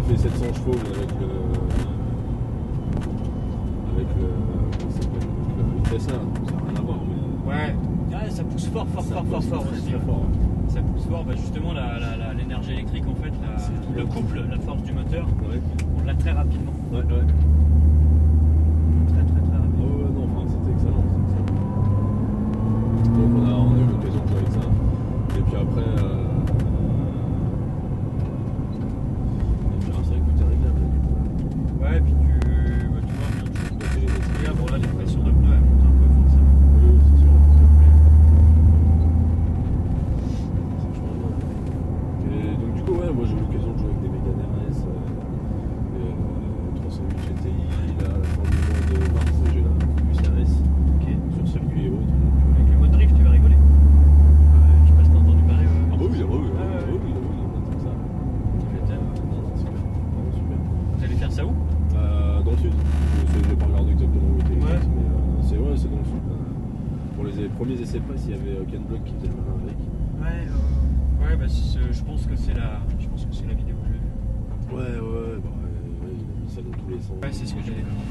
a fait 700 chevaux avec le comment ça s'appelle, le Tesla, donc ça n'a rien à voir. Mais... Ouais, ça pousse fort aussi. Très fort. Ça pousse fort, bah justement l'énergie électrique en fait, le couple, la force du moteur, on l'a très rapidement. Ouais. Très rapidement. Oh ouais, non, enfin, c'était excellent. Donc on a eu l'occasion de jouer avec ça. Et puis après, c'est vrai que tout est réglable. Ouais, et puis tu vois, bien, bon là les pressions de pneus elles montent un peu forcément. Oui, c'est sûr. Et donc du coup, ouais, moi j'ai eu l'occasion de jouer avec des Mégane RS, des 308 GTI, la Formule 1 de Mars, j'ai la UCRS sur circuit et autres. Avec le mode drift tu vas rigoler. Je sais pas si t'as entendu parler. Ah bah oui, comme ça. Super. Vous allez faire ça où? Dans le sud. Je n'ai pas regardé exactement où était, Ouais. mais c'est dans le sud. Pour les premiers essais presse, il y avait Ken Block qui faisait le même avec. Ouais, bah je pense que c'est la vidéo que j'ai vue. Ouais, il a mis ça dans tous les sens. Ouais, c'est ce que j'allais dire.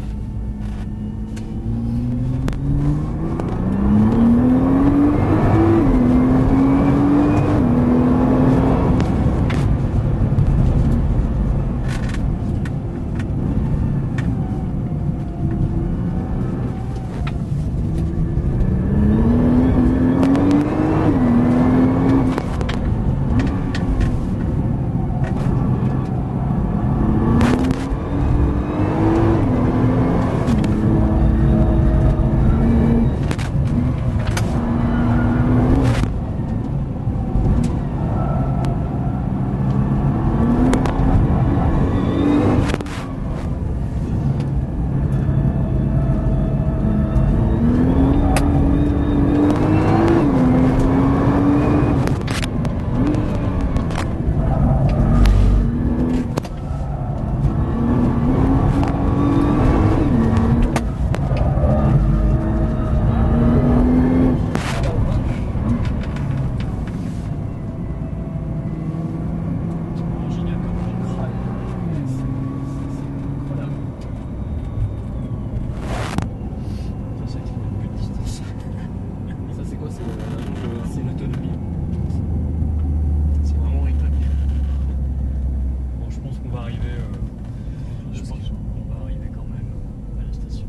C'est l'autonomie. C'est vraiment ric-rac. Bon, je pense qu'on va arriver. Je pense qu'on va arriver quand même à la station.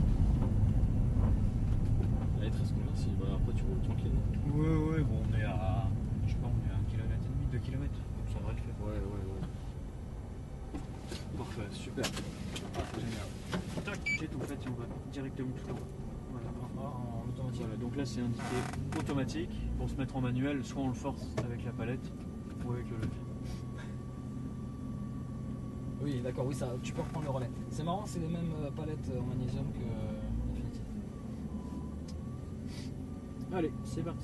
Là, il te reste combien si après tu roules tranquille? Ouais, bon, on est à. Je sais pas, on est à 1,5 km, 2 km. Donc ça devrait le faire. Ouais. Parfait, super. Génial. Tac, c'est tout fait, on va directement tout en haut. Voilà, en automatique. Voilà, donc là c'est indiqué automatique. Pour se mettre en manuel, soit on le force avec la palette ou avec le levier. Oui, d'accord, oui, ça, tu peux reprendre le relais. C'est marrant, c'est les mêmes palettes en magnésium que Infinity. Allez, c'est parti.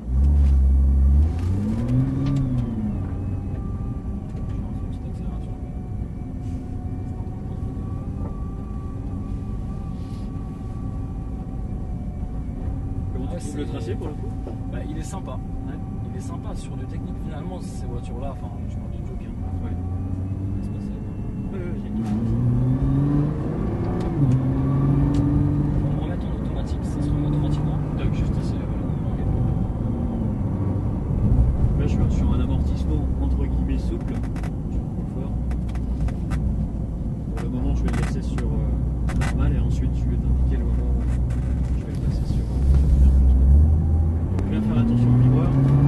Le tracé pour le coup, bah, il est sympa. Ouais. Il est sympa sur des techniques. Finalement, ces voitures-là, enfin, je parle du Joker. Ouais. C'est passé. On va me remettre en automatique. Ça se remet automatiquement. Donc juste ici là, voilà. Là je suis sur un amortissement entre guillemets souple. Je suis fort. Pour le moment, je vais le laisser sur normal et ensuite je vais t'indiquer le moment où je vais le passer sur. Bien faire attention au vibreur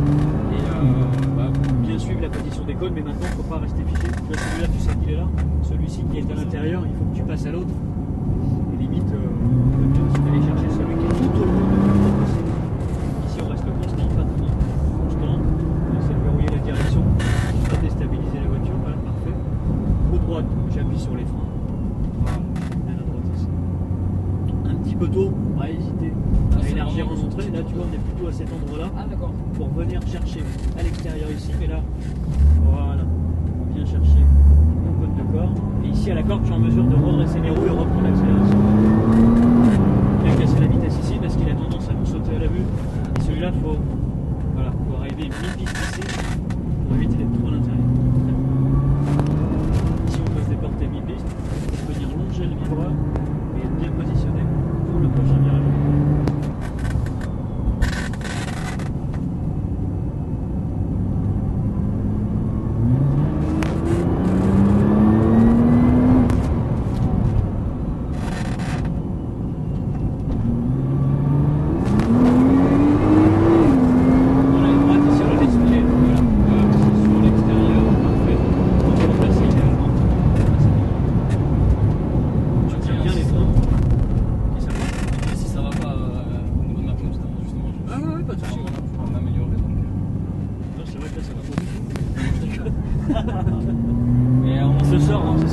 et bien suivre la position des cônes, mais maintenant il ne faut pas rester figé. Tu vois, celui-là, tu sais qu'il est là, celui-ci qui est à l'intérieur, il faut que tu passes à l'autre. Et limite, le mieux c'est d'aller chercher celui qui est tout au bout de l'autre possible. Ici on reste constant, pas trop constant. On essaie de verrouiller la direction, pas déstabiliser la voiture, voilà, parfait. Au droite, j'appuie sur les freins. Voilà, bien à droite ici. Un petit peu tôt, on va hésiter à élargir en entrée. Là, tu vois, on est plutôt à cet endroit-là. Ah, d'accord. Pour venir chercher à l'extérieur ici, mais là, voilà, on vient chercher mon cône de corps. Et ici, à la corde, tu es en mesure de redresser les roues et reprendre l'accélération. Il a cassé la vitesse ici parce qu'il a tendance à nous sauter à la vue. Et celui-là, faut arriver mi-piste ici pour éviter d'être trop à l'intérieur.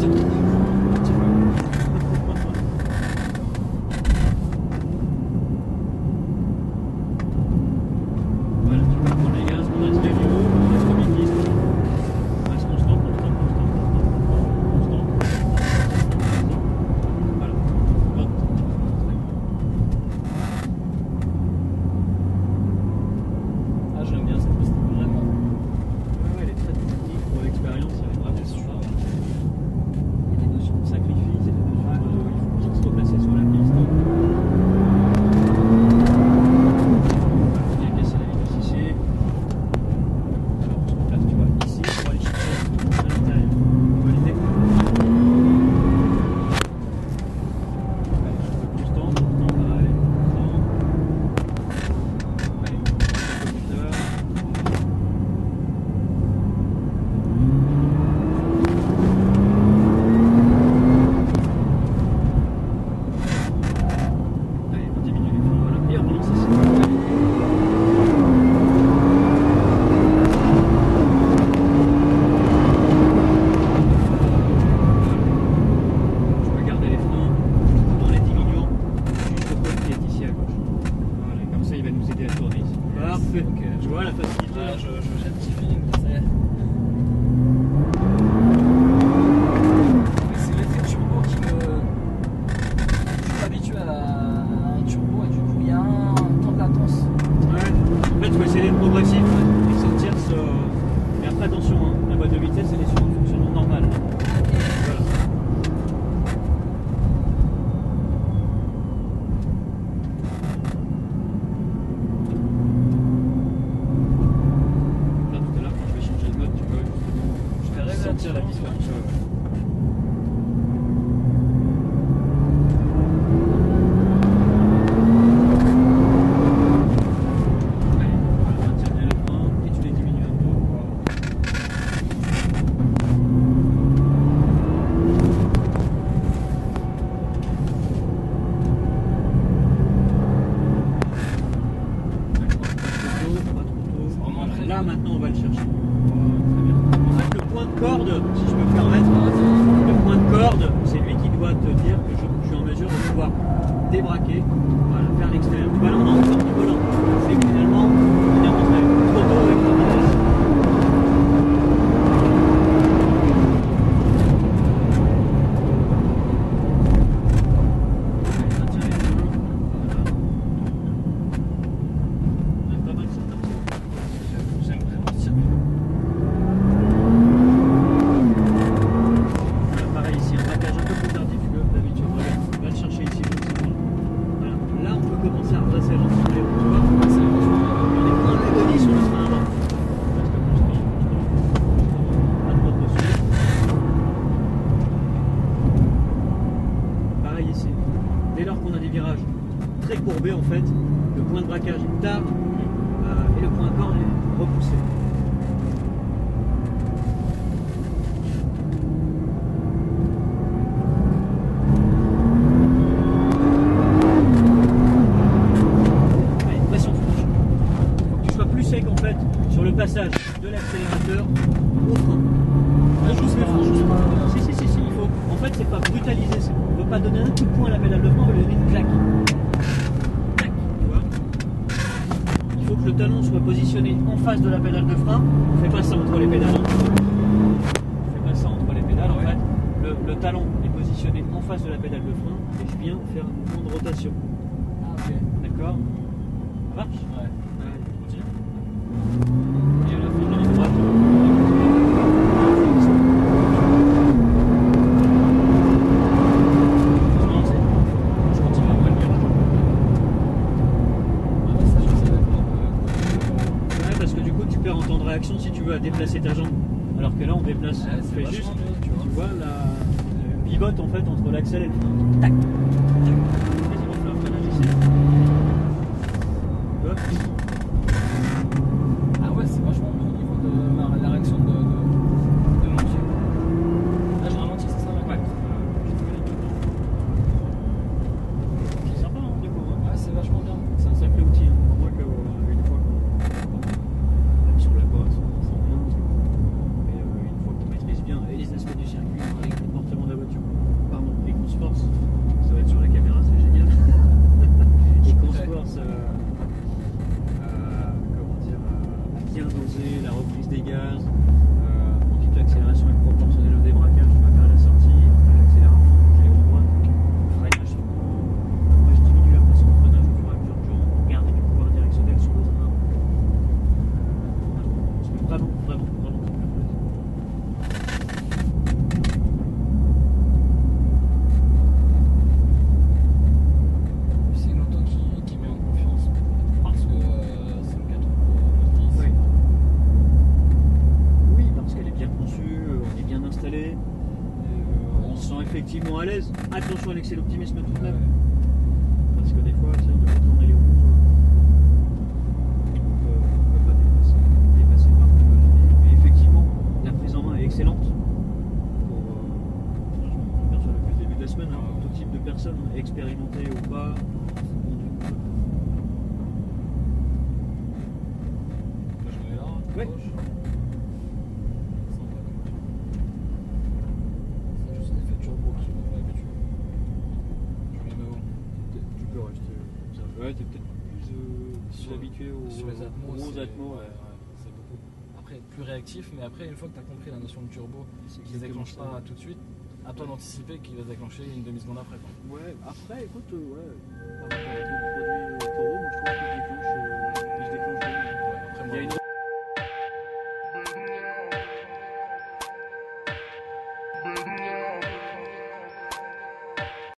c'est tout. Un petit peu. Voilà, tu peux prendre les gaz, on reste bien niveau, on reste midi, on reste constant. Voilà. Hop. Ah, j'aime bien cette piste, vraiment. Ouais, elle est très technique pour l'expérience, elle est vraiment super. Il y a des notions de sacrifice, il y a des notions de. Il faut bien se replacer sur la piste. Bien casser la vitesse ici. Alors on se replace, tu vois, ici pour aller chercher à l'intérieur. Tu vois l'idée? Allez, je peux constant, pareil, constant. Allez, un peu plus tard. Allez, on diminue les freins, voilà. Et on relance ici. Je peux garder les freins tout en les diminuant juste au côté qui est ici à gauche. Voilà, comme ça il va nous aider à tourner ici. Parfait. Ok. Tu vois la facilité Ah, là. j'ai un petit feeling, ça y est. Oui, c'est l'effet turbo qui me. Je suis pas habitué à un turbo et du coup il y a un temps de latence. Ouais. En fait, il faut essayer d'être progressif et sentir ce. Mais après, attention, hein, la boîte de vitesse elle est sur un fonctionnement normal. Voilà. Là, tout à l'heure, quand je vais changer de mode, tu vois, Je verrai la sentir la différence, différence. ouais. Allez, voilà, maintiens bien les freins et tu les diminues un peu. Vraiment très Là bien. maintenant on va le chercher. Très bien. En fait le point de corde, si je peux me permettre, le point de corde, c'est lui qui doit te dire que je suis en mesure de pouvoir débraquer, voilà, vers l'extérieur. Tu vois là on est encore du volant. C'est que finalement on est rentré trop tôt avec la vitesse. Allez, maintiens les freins. Voilà. Ouais, pas mal ça, comme ça. J'aime vraiment ce circuit. Voilà, pareil ici, un braquage un peu plus tardif que d'habitude. Regarde, on va le chercher ici. Voilà. Là, on peut commencer à redresser lentement les roues, tu vois. C'est vachement bien. On est moins agonie sur le frein avant. Reste constant, à droite dessus. Pareil ici. Dès lors qu'on a des virages très courbés, en fait, le point de braquage est tard et le point de corde est repoussé. Allez, pression franche. Il faut que tu sois plus sec en fait sur le passage de l'accélérateur au frein. Ouais, doucement. Si, il faut. En fait, c'est pas brutaliser. On ne veut pas donner un coup de poing à la pédale de frein, on veut lui donner une claque. Clac, tu vois. Il faut que le talon soit positionné en face de la pédale de frein. Fais pas ça entre les pédales. Fais pas ça entre les pédales. En fait, le talon est positionné en face de la pédale de frein et je viens faire un mouvement de rotation. Ah, ok. D'accord? Ça marche? Ouais. Allez, continue. Et à la fin de la ligne droite, je continue après le virage. Ah, bah, ça, je savais pas. Ouais, parce que du coup, tu perds en temps de réaction si tu veux à déplacer ta jambe. Alors que là, on déplace, Ouais, on c'est fait vachement juste, mieux, tu vois. tu vois, la pivote en fait entre l'axel et le frein. Tac, tac. Vas-y, refais un freinage ici. Hop. Ah ouais, c'est vachement mieux au niveau de la réaction de mon pied. Là, je ralentis, c'est ça? Ouais. C'est sympa, hein, du coup. Hein. Ouais, c'est vachement bien. C'est un sacré outil. Hein. Pour moi, une fois qu'on sur la bosse, on sent rien. Mais une fois qu'on maîtrise bien les aspects du circuit, les comportements des gaz, on dit que l'accélération est proportionnelle au débraquage, tu vas faire la sortie, j'accélère à fond, j'ai les roues droites, le freinage, après je diminue la pression de freinage au fur et à mesure du jour, on garde du pouvoir directionnel sur le train. C'est vraiment très bien. C'est une auto qui met en confiance parce que c'est le 4 roues 10. Oui. Oui, parce qu'elle est bien conçue, on est bien installé, on se sent effectivement à l'aise. Attention à l'excès d'optimisme tout de même, parce que des fois, ça, il faut tourner les roues, on peut pas dépasser par mais effectivement, la prise en main est excellente. Je m'aperçois depuis le début de la semaine, tout type de personnes, expérimentées ou pas. Là, je mets là, à Ouais. gauche. Sympa comme voiture. C'est juste l'effet turbo qui m'a habitué. Je me mets où? Tu peux rester comme ça. Ouais, t'es peut-être plus habitué sur les Atmos. aux Atmos. Ouais, c'est beaucoup. Après, plus réactif, mais après, une fois que tu as compris la notion de turbo, qui ne se déclenche pas tout de suite, à toi d'anticiper qu'il va se déclencher une demi-seconde après. Quoi. Ouais, après, écoute, par rapport à d'autres produits turbo, moi je trouve qu'il se déclenche bien. Ouais, après, Il y a une